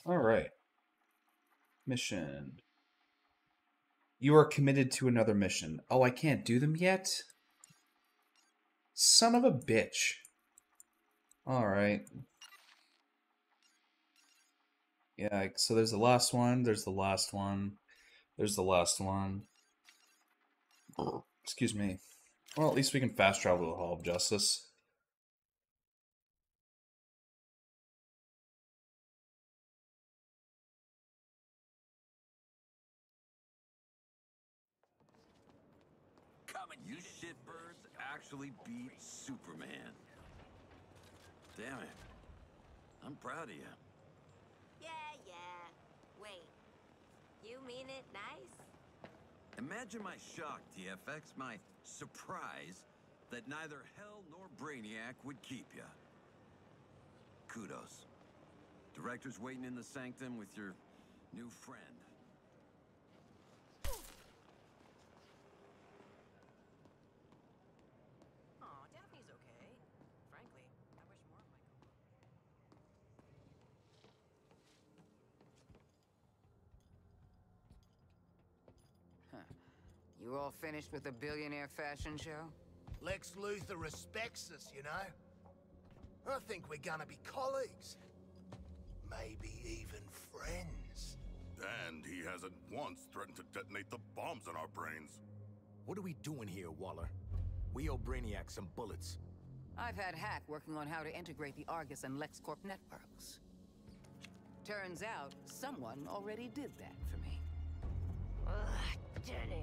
Alright. Mission. You are committed to another mission. Oh, I can't do them yet? Son of a bitch. Alright. Yeah, so there's the last one, there's the last one, there's the last one. Excuse me. Well, at least we can fast travel to the Hall of Justice. You shitbirds actually beat Superman. Damn it. I'm proud of you. Yeah. Wait. You mean it nice? Imagine my shock, TFX, my surprise that neither Hell nor Brainiac would keep you. Kudos. Director's waiting in the sanctum with your new friend. Aw, Daphne's okay. Frankly, I wish more of my You all finished with the billionaire fashion show? Lex Luthor respects us, you know? I think we're gonna be colleagues. Maybe even friends. And he hasn't once threatened to detonate the bombs in our brains. What are we doing here, Waller? We owe Brainiac some bullets. I've had Hack working on how to integrate the Argus and LexCorp networks. Turns out, someone already did that for me. Ugh, Denning.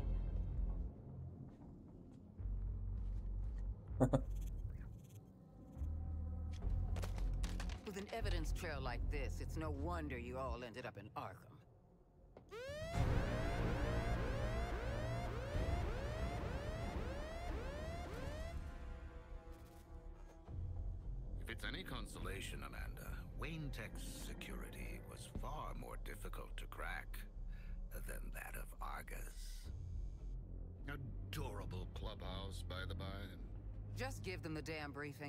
With an evidence trail like this, it's no wonder you all ended up in Arkham. If it's any consolation, Amanda, Wayne Tech's security was far more difficult to crack than that of Argus. Adorable clubhouse, by the by. Just give them the damn briefing.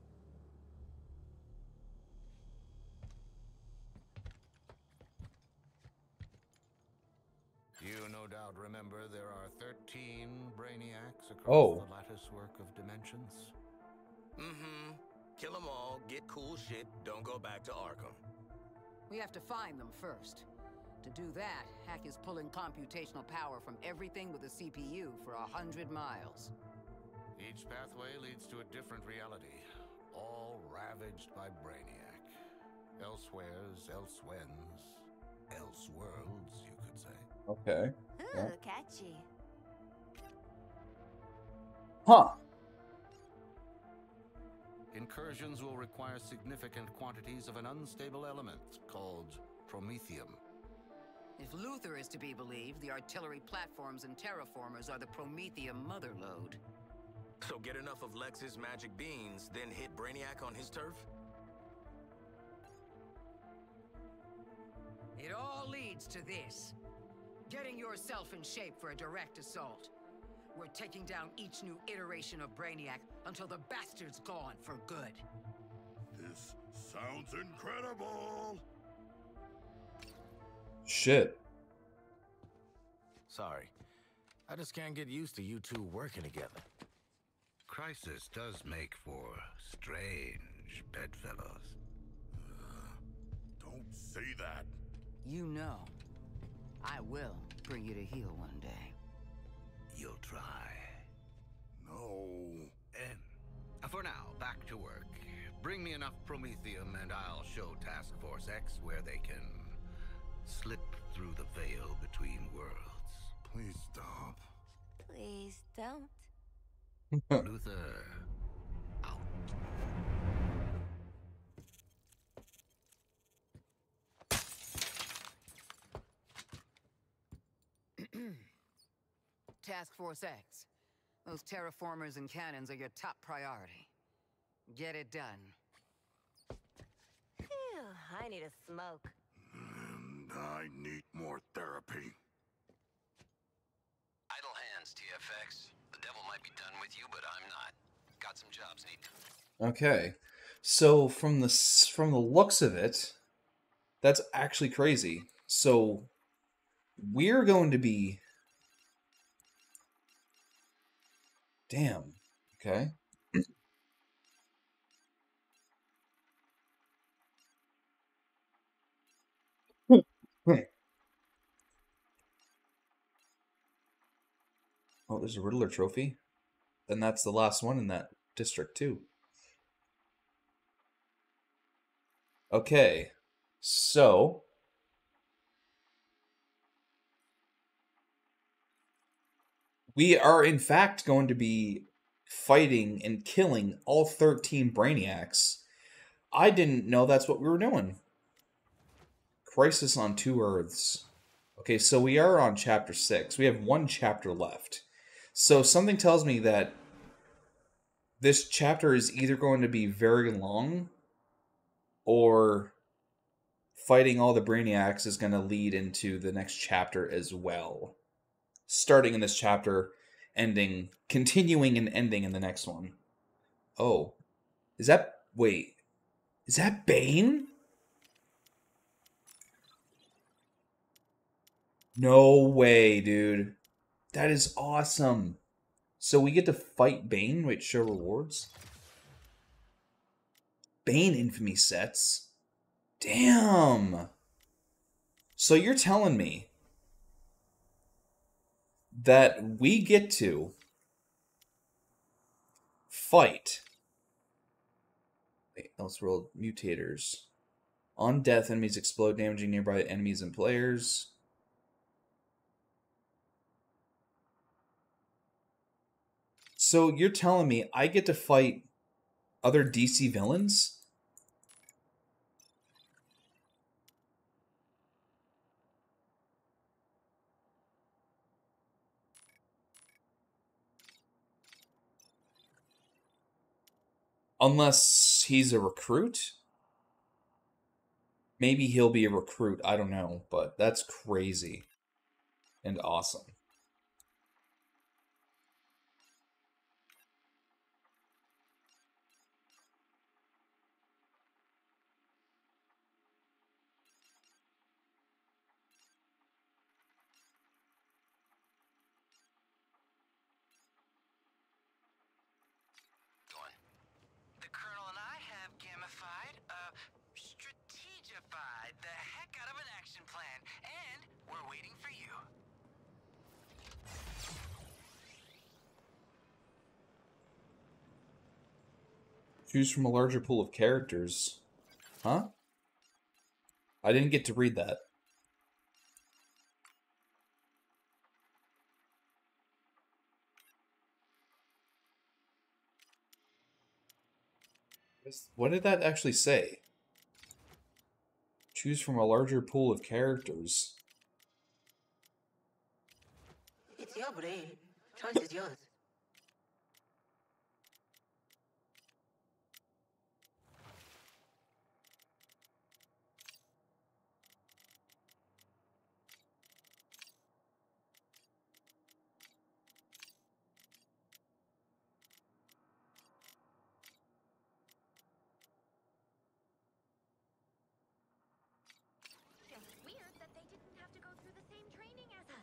You no doubt remember there are 13 Brainiacs across Oh. the latticework of dimensions. Mm-hmm. Kill them all, get cool shit, don't go back to Arkham. We have to find them first. To do that, Hack is pulling computational power from everything with a CPU for 100 miles. Each pathway leads to a different reality, all ravaged by Brainiac. Elsewheres, elsewhens, elseworlds, you could say. Okay. Ooh, Yeah. catchy. Huh. Incursions will require significant quantities of an unstable element called promethium. If Luthor is to be believed, the artillery platforms and terraformers are the Prometheum motherlode. So get enough of Lex's magic beans, then hit Brainiac on his turf? It all leads to this. Getting yourself in shape for a direct assault. We're taking down each new iteration of Brainiac until the bastard's gone for good. This sounds incredible! Shit. Sorry. I just can't get used to you two working together. Crisis does make for strange bedfellows. Don't say that. You know, I will bring you to heel one day. You'll try. No. And for now, back to work. Bring me enough promethium and I'll show Task Force X where they can slip through the veil between worlds. Please stop. Please don't. Luthor, out. Task Force X. Those terraformers and cannons are your top priority. Get it done. Phew, I need a smoke. And I need more therapy. Idle hands, TFX. The devil might be done with you, but I'm not. Got some jobs need to... Okay. So from the looks of it, That's actually crazy. So we're going to be... Damn. Okay. Oh, there's a Riddler trophy. And that's the last one in that district, too. Okay. So... we are, in fact, going to be fighting and killing all 13 Brainiacs. I didn't know that's what we were doing. Crisis on Two Earths. Okay, so we are on chapter 6. We have one chapter left. So something tells me that this chapter is either going to be very long, or fighting all the Brainiacs is going to lead into the next chapter as well. Starting in this chapter, continuing and ending in the next one. Oh. Wait. Is that Bane? No way, dude. That is awesome. So we get to fight Bane? Wait, show rewards? Bane infamy sets? Damn. So you're telling me that we get to fight Elseworld mutators. On death, enemies explode, damaging nearby enemies and players. So you're telling me I get to fight other DC villains? Unless he's a recruit? Maybe he'll be a recruit, I don't know, but that's crazy and awesome. the heck out of an action plan, and we're waiting for you. Choose from a larger pool of characters. Huh? I didn't get to read that. What did that actually say? Choose from a larger pool of characters. It's your brain. Choice is yours. Weird that they didn't have to go through the same training as us.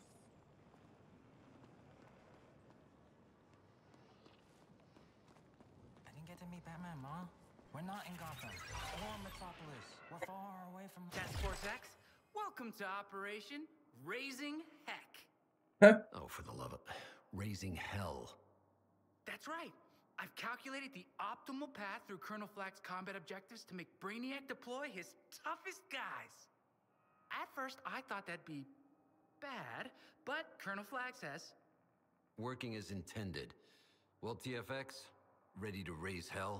I didn't get to meet Batman, Ma. We're not in Gotham or Metropolis. We're far away from Task Force X. Welcome to Operation Raising Heck. Oh, for the love of... Raising Hell. That's right. I've calculated the optimal path through Colonel Flack's combat objectives to make Brainiac deploy his toughest guys. At first, I thought that'd be bad, but Colonel Flack says... Working as intended. Well, TFX, ready to raise hell?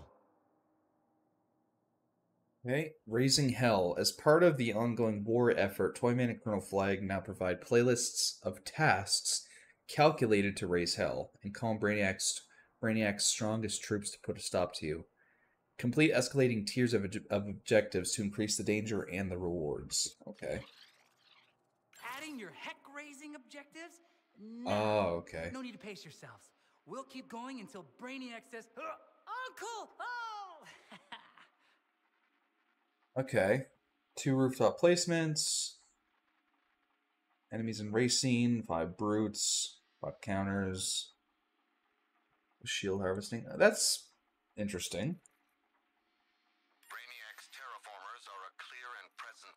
Okay, Raising Hell. As part of the ongoing war effort, Toyman and Colonel Flag now provide playlists of tasks calculated to raise hell and calm Brainiac's strongest troops to put a stop to you. Complete escalating tiers of objectives to increase the danger and the rewards. Okay. Adding your heck-raising objectives? No. Oh, okay. No need to pace yourselves. We'll keep going until Brainiac says, Uncle! Oh! Okay. 2 rooftop placements. Enemies in racing, 5 brutes, 5 counters. Shield harvesting. That's interesting. Brainiac's terraformers are a clear and present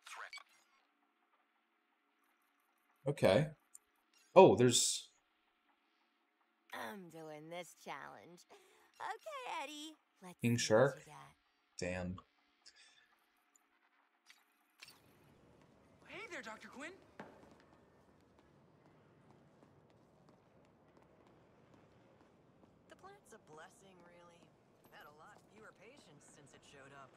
threat. Okay. Oh, there's... I'm doing this challenge. Okay, Eddie. Let's King see Shark? what you got. Damn. Hey there, Dr. Quinn. The plant's a blessing, really. Had a lot fewer patients since it showed up.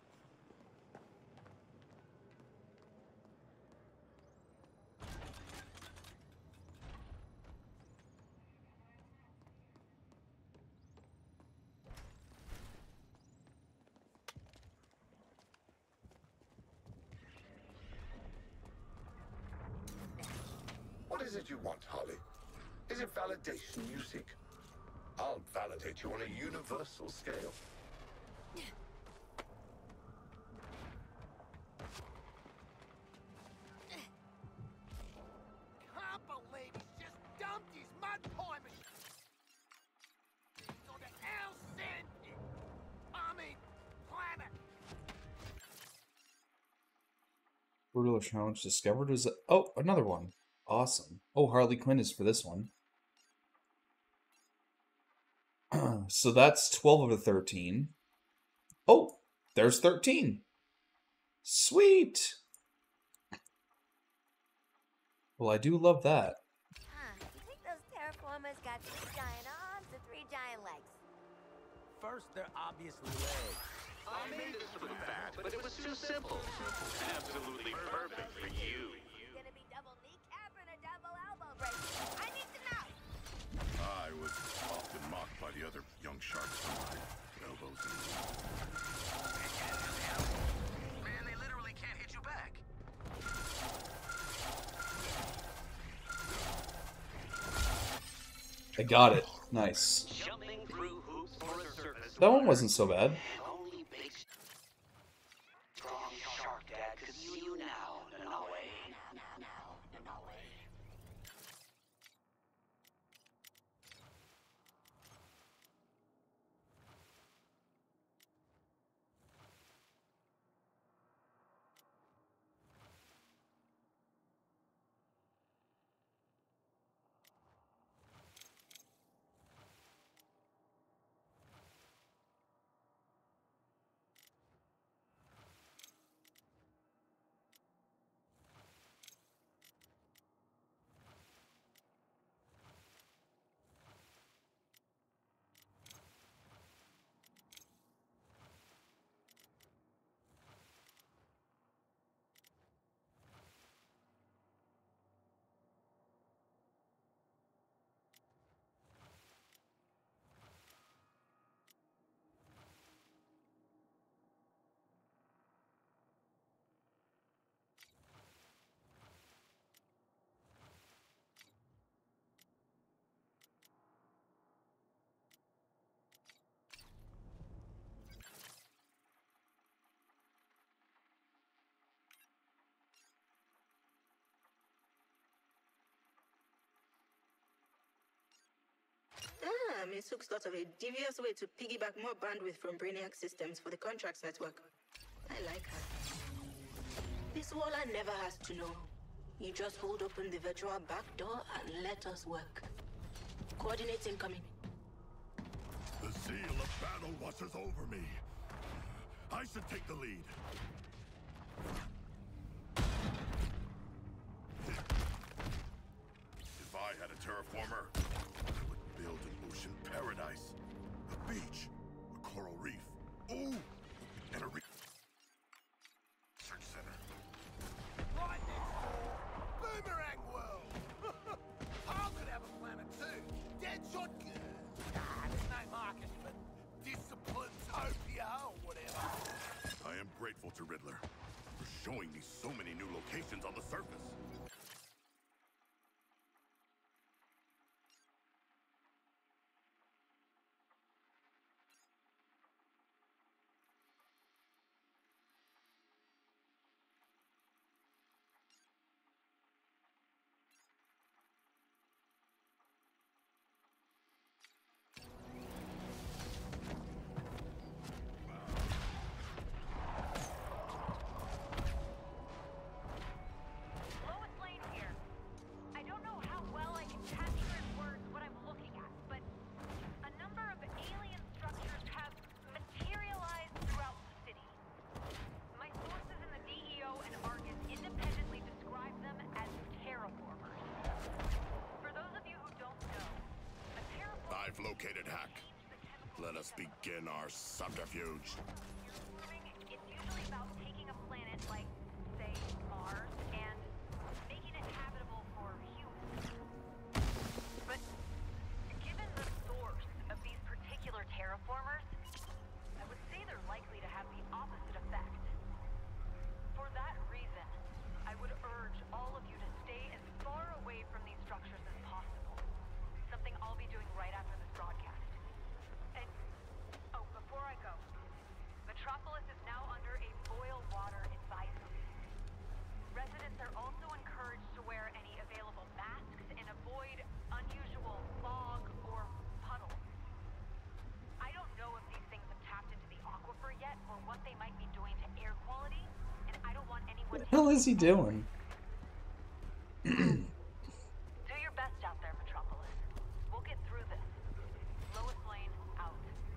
What is it you want, Harley? Is it validation you seek? I'll validate you on a universal scale. Can't believe he's just dumped his mud pie machine onto our sand pit. I mean, planet. Brutal challenge discovered was... Oh, another one. Awesome. Oh, Harley Quinn is for this one. So that's 12 of the 13. Oh, there's 13. Sweet. Well, I do love that. You think those terraformers got 3 giant arms and 3 giant legs? First, they're obviously legs. I made this look fat, but it was too simple. Absolutely perfect for you. Gonna be double kneecap and a double elbow break. I need to know. I was often mocked by the other young sharks for my elbows and Man, they literally can't hit you back. I got it. Nice. Jumping through hoops for a surface. That one wasn't so bad. Only big, strong shark dad could see you now, Nanawe. Misuk thought of a devious way to piggyback more bandwidth from Brainiac systems for the contracts network. I like her. This Waller never has to know. You just hold open the virtual back door and let us work. Coordinates incoming. the zeal of battle washes over me. I should take the lead. If I had a terraformer, I would build an ocean paradise. A beach, a coral reef, ooh, and a research center. Right next door, Boomerang World. I could have a planet too. Deadshot. There's no market for Disciplinetopia or whatever. I am grateful to Riddler for showing me so many new locations on the surface. located, Hack. Let us begin our subterfuge. It's usually about taking a planet like, say, Mars, and making it habitable for humans. But given the source of these particular terraformers, I would say they're likely to have the opposite effect. For that reason, I would urge all of you to stay as far away from these structures as possible. Something I'll be doing right after this broadcast. And, oh, before I go, Metropolis is now under a boil water advisory. Residents are also encouraged to wear any available masks and avoid unusual fog or puddles. I don't know if these things have tapped into the aquifer yet or what they might be doing to air quality, and I don't want anyone What the hell is he doing? Do your best out there, Metropolis. We'll get through this. Lois Lane, out.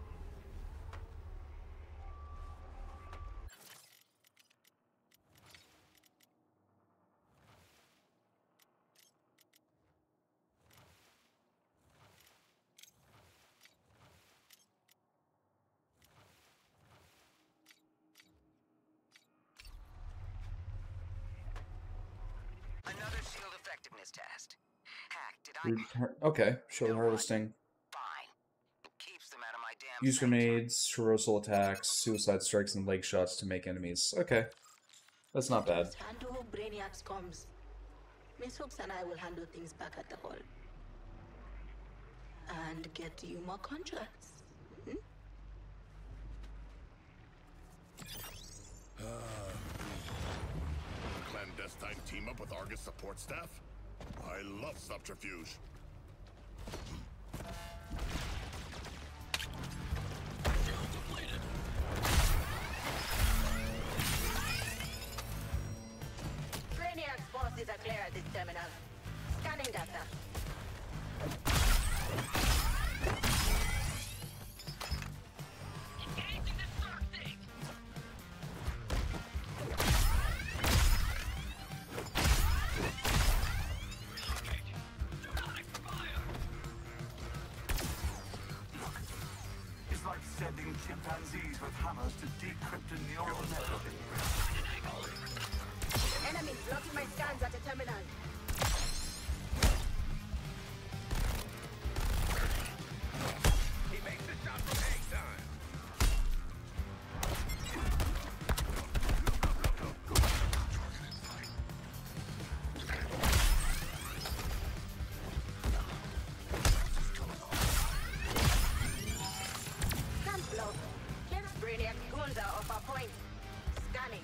Another shield effectiveness test. Hack, did Okay, shield harvesting. keeps them out of my damn Use grenades, traversal attacks, suicide strikes, and leg shots to make enemies. Okay. That's not bad. Handle Brainiac's comms. Miss Hooks and I will handle things back at the hall. And get you more contracts. Hmm? Clandestine team up with Argus support staff? I love subterfuge. Brainiac's forces are clear at this terminal. Scanning data. It's like sending chimpanzees with hammers to decrypt a neural network. Enemy blocking my scans at the terminal. He makes the shot from hang time. Can't block. Let's Brainiac Gunda off our point. Scanning.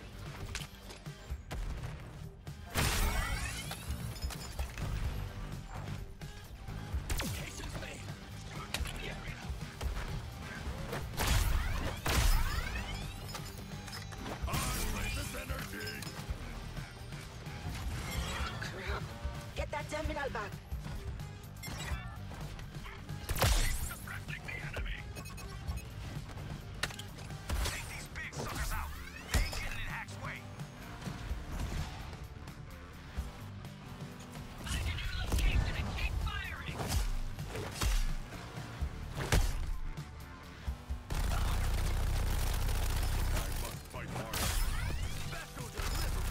Get that terminal back. Take these big suckers out. They ain't getting in Hack's way. Find a new location and keep firing. I must fight harder. Special delivery.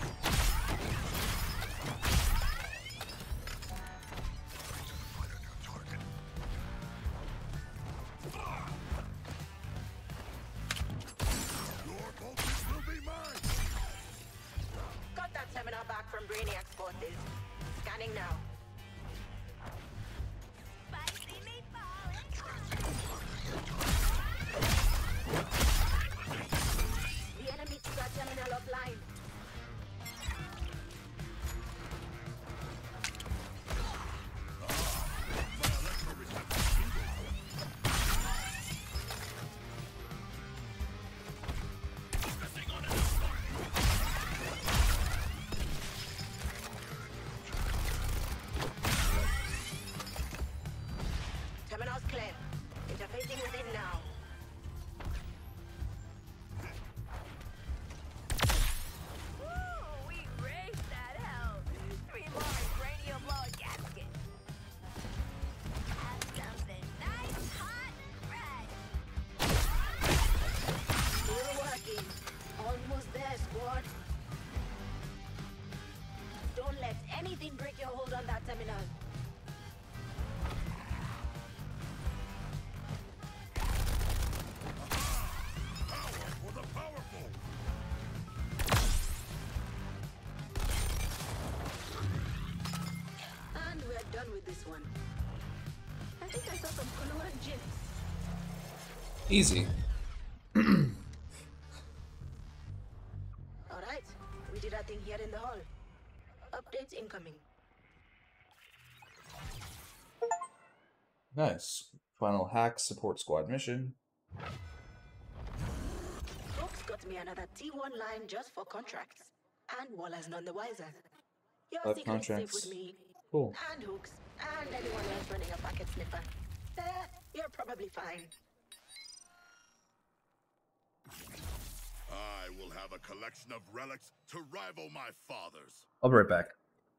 Your focus will be mine. Got that terminal back from Brainiac's forces. Scanning now. Spicy meatball! The enemy took that terminal offline. with this one. I think I saw some Konoha gyms. Easy. Alright, we did our thing here in the hall. Updates incoming. Nice. Final hack support squad mission. Folks got me another T1 line just for contracts. And Waller's none the wiser. You're Love secretly safe contracts. with me. Cool. And Hooks. And anyone else running a packet sniffer. You're probably fine. I will have a collection of relics to rival my father's. I'll be right back.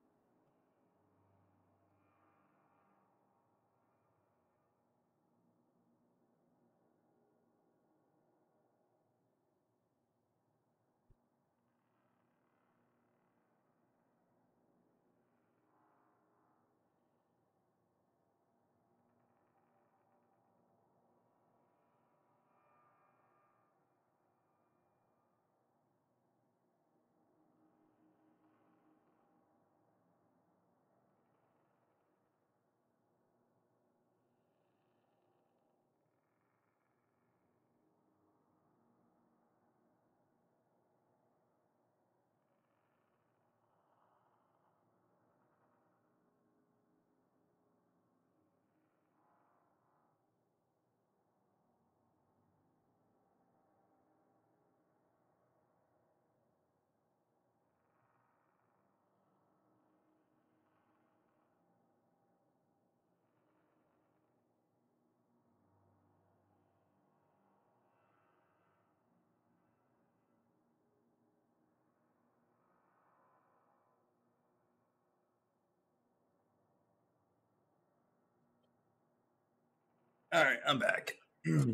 Alright, I'm back. I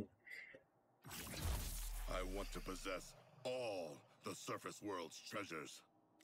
want to possess all the surface world's treasures.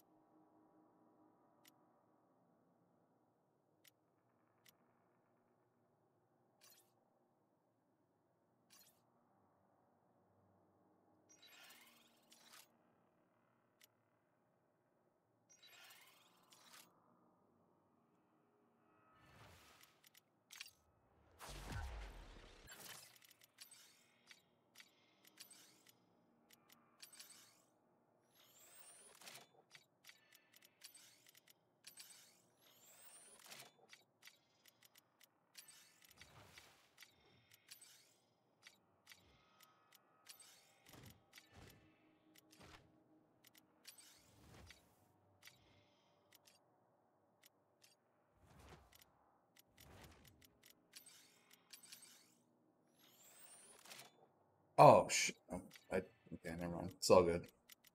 Oh, okay, never mind. It's all good.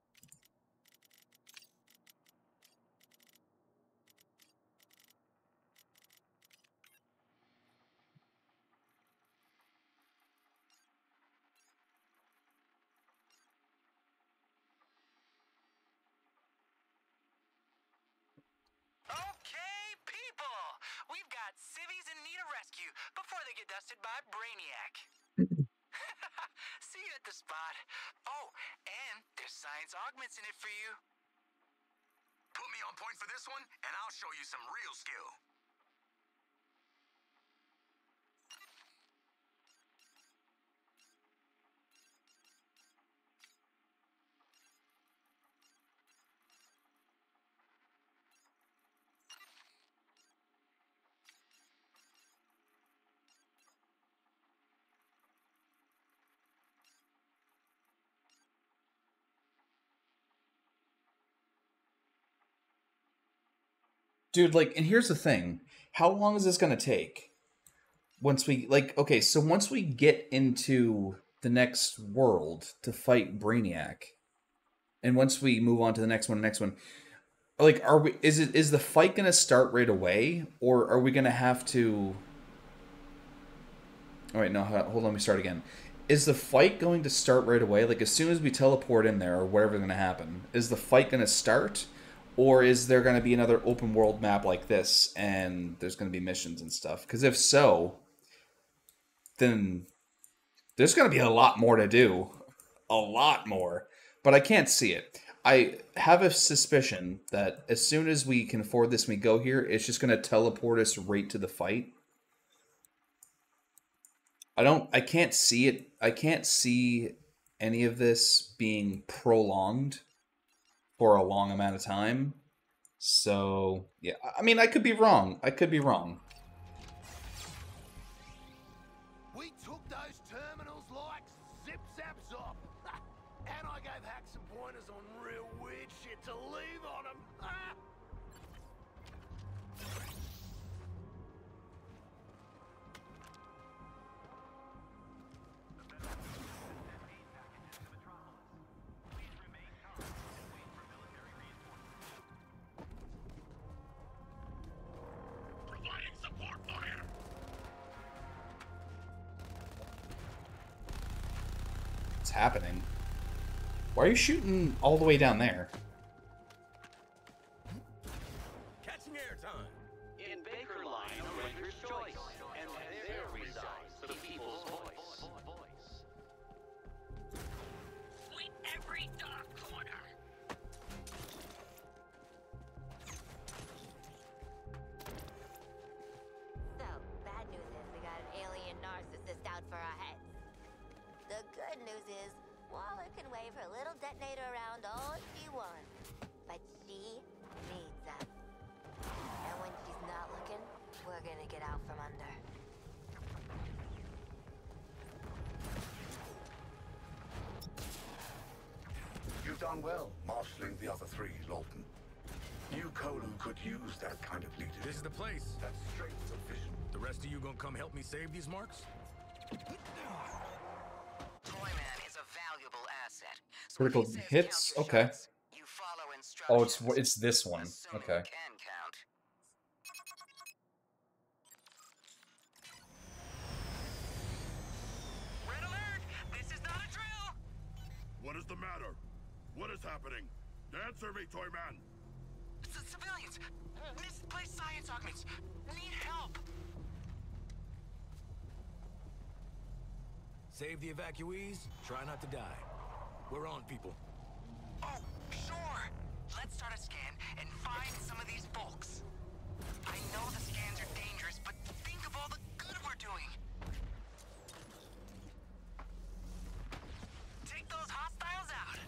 Okay, people! We've got civvies in need of rescue before they get dusted by Brainiac. See you at the spot. Oh, and there's science augments in it for you. Put me on point for this one, and I'll show you some real skill. Dude, like, and here's the thing. How long is this going to take? Once we, like, okay, so once we get into the next world to fight Brainiac, and once we move on to the next one, like, is the fight going to start right away? Or are we going to have to... Oh, wait, no, hold on, let me start again. Is the fight going to start right away? Like, as soon as we teleport in there, or whatever's going to happen, is the fight going to start? Or is there going to be another open world map like this, and there's going to be missions and stuff? Because if so, then there's going to be a lot more to do. A lot more. But I can't see it. I have a suspicion that as soon as we can afford this and we go here, it's just going to teleport us right to the fight. I can't see it. I can't see any of this being prolonged for a long amount of time. So, yeah. I mean, I could be wrong. I could be wrong. We took those terminals like zip-zaps off. And I gave Hack some pointers on real weird shit to leave on them. What's happening? Why are you shooting all the way down there? Catching airtime. In Baker Line, a renter's choice, and there resides the people's voice. Sweep every dark corner. So, bad news is we got an alien narcissist out for our heads. The good news is Waller can wave her little detonator around all she wants, but she needs them. And when she's not looking, we're gonna get out from under. You've done well marshalling the other three, Lawton. New Kolu could use that kind of leadership. This is the place. That's straight of vision. The rest of you gonna come help me save these marks? Toyman is a valuable asset. So Critical if he says hits? count your Okay. shots, you follow instructions. Oh, it's this one. Assuming Okay. you can count. Red alert! This is not a drill! What is the matter? What is happening? Answer me, Toyman! Civilians! Misplaced science augments! Need help! Save the evacuees, try not to die. We're on, people. Oh, sure! Let's start a scan and find some of these folks. I know the scans are dangerous, but think of all the good we're doing. Take those hostiles out.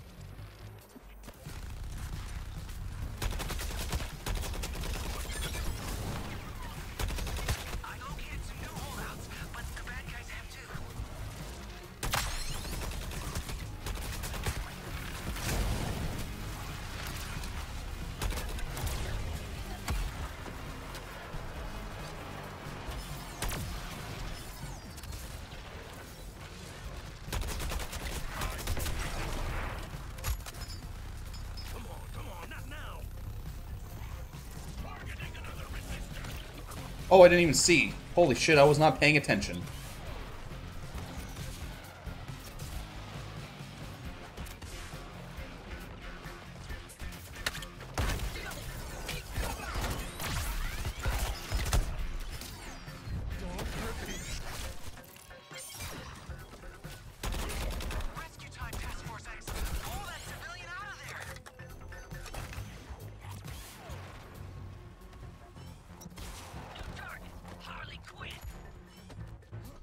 I located some new holdouts, but the bad guys have too. Oh, I didn't even see. Holy shit, I was not paying attention. Rescue time, Task Force X. Pull that civilian out of there. Target, Harley Quinn.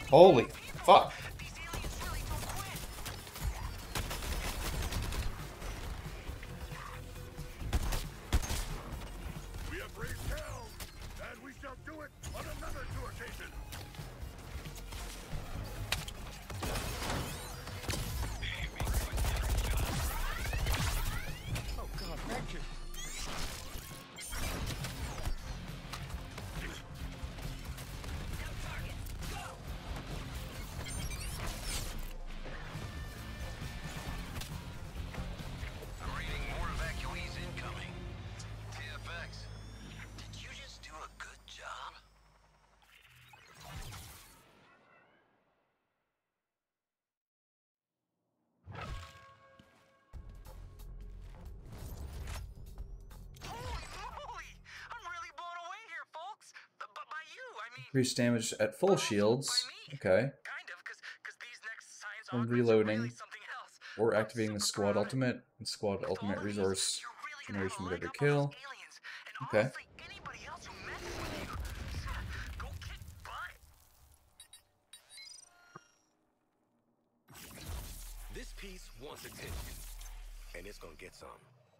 Holy fuck. We have raised hell, and we shall do it on another two occasions. Oh god, thank you. I'm reading more evacuees incoming. TFX, did you just do a good job? Increased damage at full shields. Okay. When reloading or activating the squad ultimate and squad ultimate resource generation with every kill. Okay. This piece wants attention, and it's gonna get some.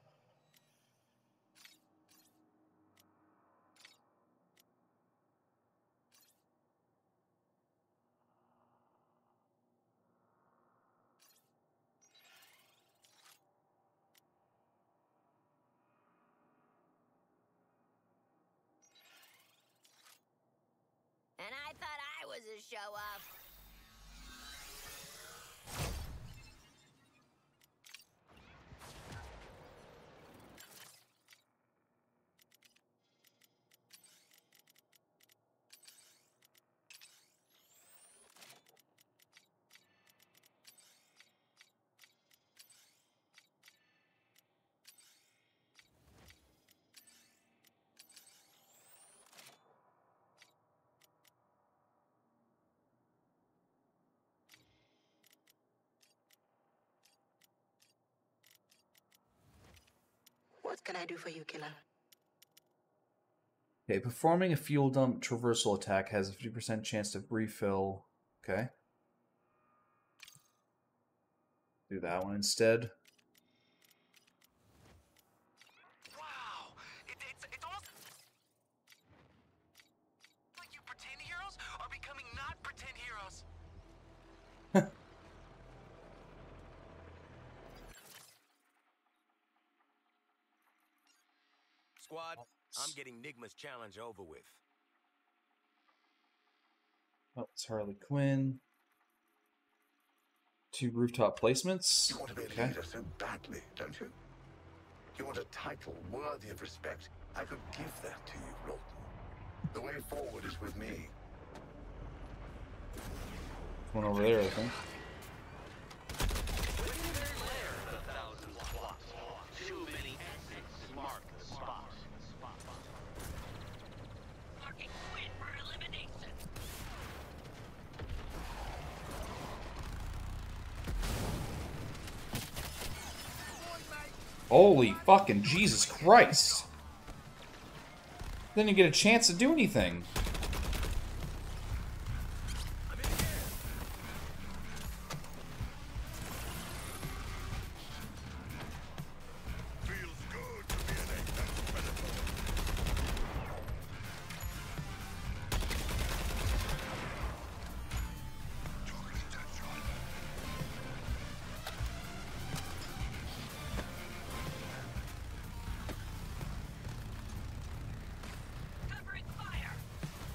And I thought I was a show-off. What can I do for you, killer? Okay, performing a fuel dump traversal attack has a 50% chance to refill. Okay. Do that one instead. Wow! It's almost like you pretend heroes are becoming not pretend heroes. Squad, I'm getting Nigma's challenge over with. Oh, it's Harley Quinn. 2 rooftop placements. You want to be a Okay. leader so badly, don't you? You want a title worthy of respect? I could give that to you, Lawton. The way forward is with me. One over there, I think. Too many exits mark the spot. Fucking quit for elimination. Holy fucking Jesus Christ! Then you get a chance to do anything. Feels good to be an apex predator. Covering fire.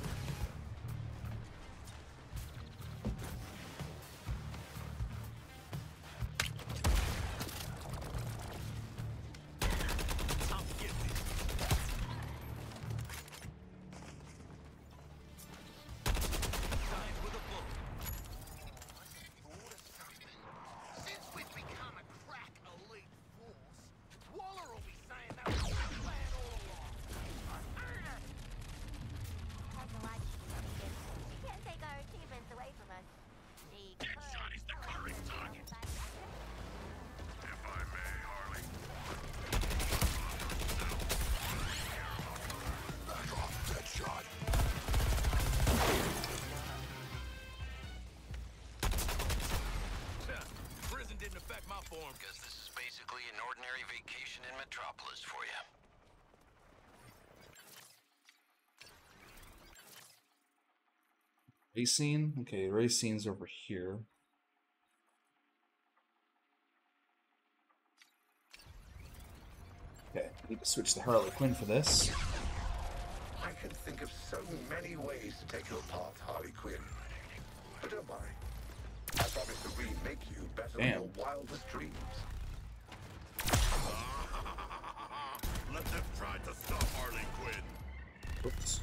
Racine? Okay, Racine's over here. Okay, need to switch to Harley Quinn for this. I can think of so many ways to take you apart, Harley Quinn. But don't worry. I promise to remake you better than your wildest dreams. Let them try to stop Harley Quinn. Oops.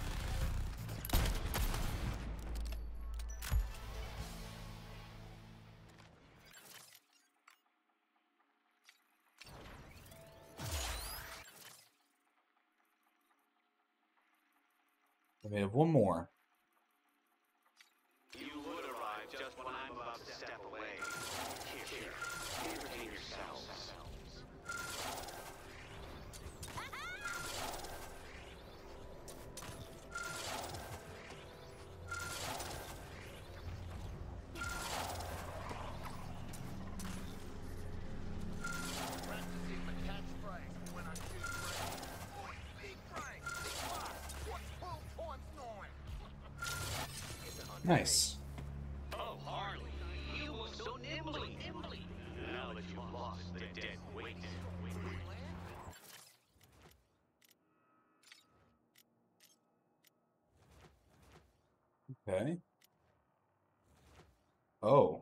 We have one more. You would arrive just when I'm about to step away. Here, entertain yourselves. Practicing my catchphrase when I shoot brains. Point, big brain, big blast. What 12 times 9? Nice. Oh, Harley, you were so nimbly. Now that you've lost the dead weight. Okay. Oh.